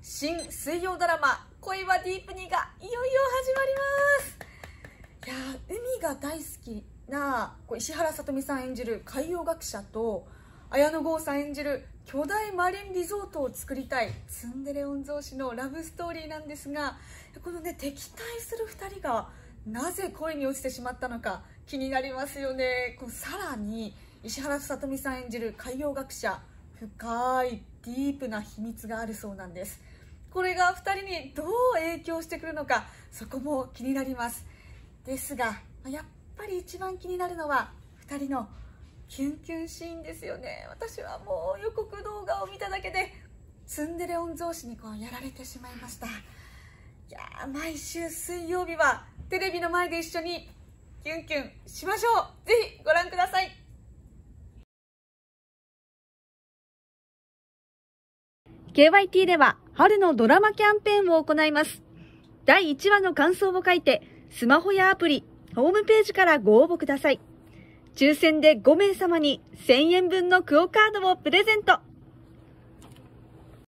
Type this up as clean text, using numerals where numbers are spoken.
新水曜ドラマ「恋はディープに」がいよいよ始まります。海が大好きな石原さとみさん演じる海洋学者と綾野剛さん演じる巨大マリンリゾートを作りたいツンデレ御曹司のラブストーリーなんですが、この敵対する2人がなぜ恋に落ちてしまったのか気になりますよね。さらに石原さとみさん演じる海洋学者、深いディープな秘密があるそうなんです。これが2人にどう影響してくるのか、そこも気になります。ですがやっぱり一番気になるのは2人のキュンキュンシーンですよね。私はもう予告動画を見ただけでツンデレ御曹司にやられてしまいました。毎週水曜日はテレビの前で一緒にキュンキュンしましょう。ぜひご覧ください。 KYT では春のドラマキャンペーンを行います。第1話の感想を書いてスマホやアプリ、ホームページからご応募ください。抽選で5名様に1000円分のクオカードをプレゼント。